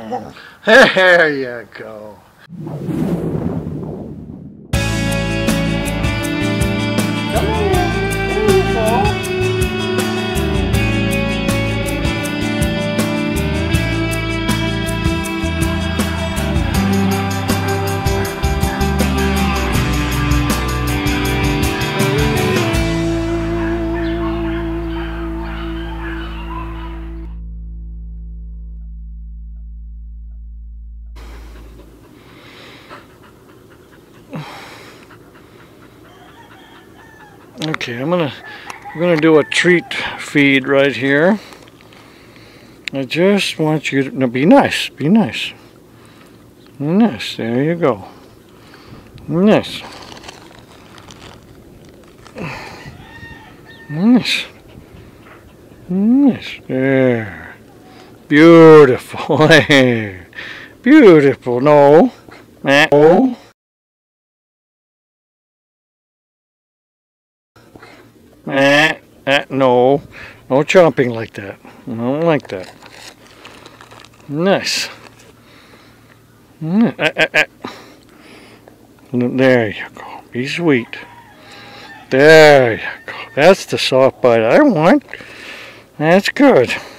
There you go. Okay, I'm gonna do a treat feed right here. I just want you to be nice. Be nice. Nice. There you go. Nice. Nice. Nice. There. Beautiful. Beautiful. No. No. No. No chomping like that. I don't like that. Nice. There you go. Be sweet. There you go. That's the soft bite I want. That's good.